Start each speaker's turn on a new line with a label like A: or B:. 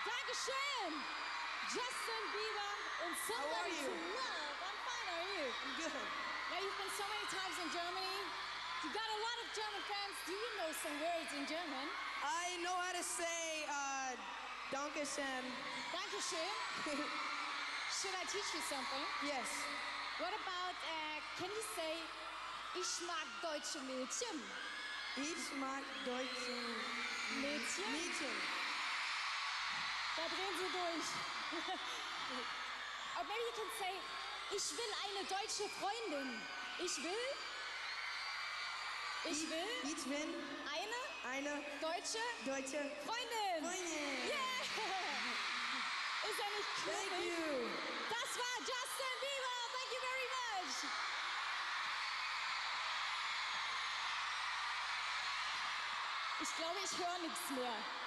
A: Dankeschön. Justin Bieber and Somebody to Love. I'm fine, how are you?
B: I'm good.
A: Now, you've been so many times in Germany. You got a lot of German fans. Do you know some words in German?
B: I know how to say Dankeschön.
A: Dankeschön. Should I teach you something?
B: Yes.
A: What about, can you say, ich mag deutsche Mädchen?
B: Ich mag deutsche
A: Mädchen?
B: Mädchen.
A: Da drehen Sie durch. Or maybe you can say, ich will eine deutsche Freundin. Ich will eine deutsche
B: Freundin.
A: Yeah! Ist ja nicht cool?
B: Thank you.
A: Das war Justin Bieber. Thank you very much. Ich glaube, ich höre nichts mehr.